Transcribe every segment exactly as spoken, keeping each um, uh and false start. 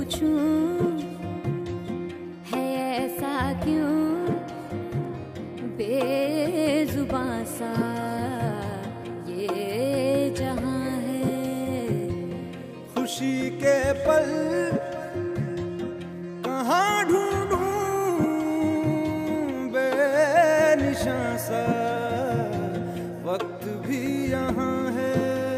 पूछूं है ऐसा क्यों बेजुबां सा ये जहां है। खुशी के पल कहाँ ढूंढूं बेनिशां सा वक्त भी यहाँ है।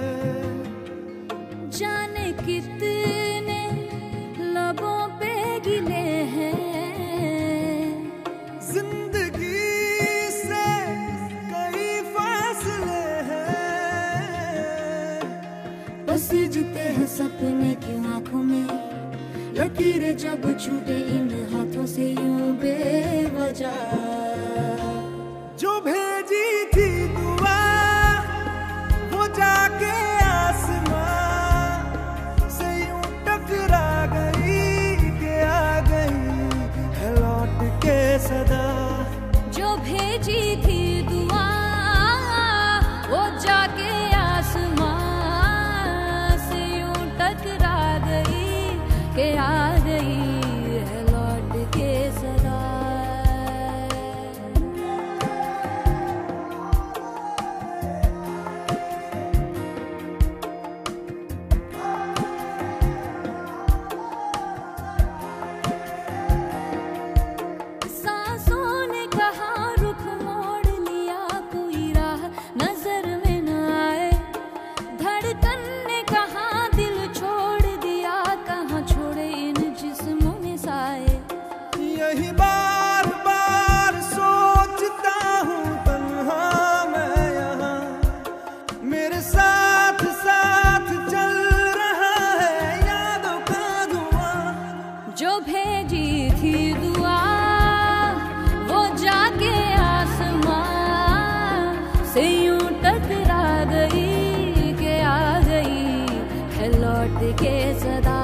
जाने कितने लबों पे गिले हैं जिंदगी से कई फासले हैं। बस जीते हैं सपने की आंखों में लकीरें जब छूटे इन हाथों से यूं बेवजह। जो भेजी थी दुआ वो जाके आसमां से यूं टकरा गई कि आ गई है लौट के सदा। जो भेजी थी दुआ वो जाके आसमां से यूं टकरा गई कि आ गई है लौट के सदा। यही बार बार सोचता हूँ तन्हा मैं यहाँ मेरे साथ साथ चल रहा है यादों का धुआं। जो भेजी थी दुआ वो जाके आसमां से यूं टकरा गई कि आ गई है लौट के सदा।